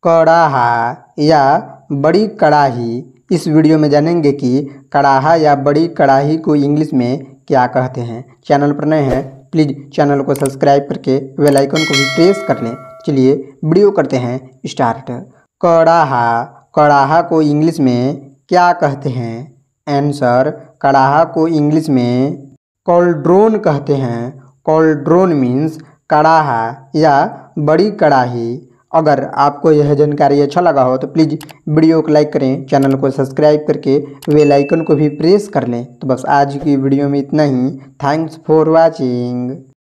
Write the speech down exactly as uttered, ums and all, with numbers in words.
कड़ाहा या बड़ी कड़ाही। इस वीडियो में जानेंगे कि कड़ाहा या बड़ी कड़ाही को इंग्लिश में क्या कहते हैं। चैनल पर नए हैं प्लीज़ चैनल को सब्सक्राइब करके बेल आइकन को भी प्रेस कर लें। चलिए वीडियो करते हैं स्टार्ट। कड़ाहा, कड़ाहा को इंग्लिश में क्या कहते हैं? आंसर, कड़ाहा को इंग्लिश में कॉल्ड्रोन कहते हैं। कॉल्ड्रोन मीन्स कड़ाहा या बड़ी कड़ाही। अगर आपको यह जानकारी अच्छा लगा हो तो प्लीज़ वीडियो को लाइक करें, चैनल को सब्सक्राइब करके बेल आइकन को भी प्रेस कर लें। तो बस आज की वीडियो में इतना ही। Thanks for watching.